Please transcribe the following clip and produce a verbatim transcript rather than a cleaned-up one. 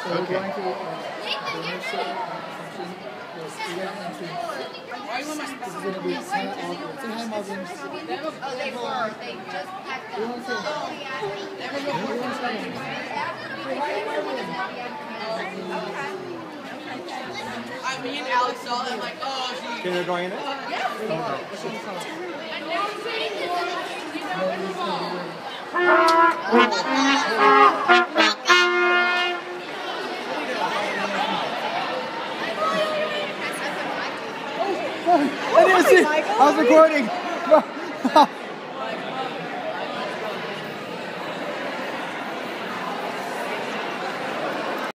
So we're going to uh, commercial function. Yes, we got entry. This is going to be Hannah Alfred. Say hi, Marvin. Oh, they were. They just packed What do you want to say? What do you want to say? I mean, and Alex saw it, I'm like, oh, she... Okay, they're going in it? Yeah. I didn't see. I was recording.